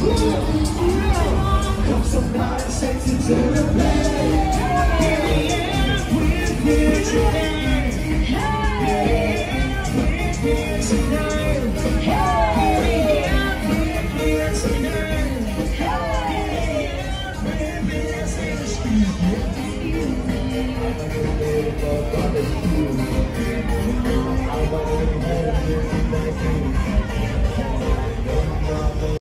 Come somebody sexy to the play. With you.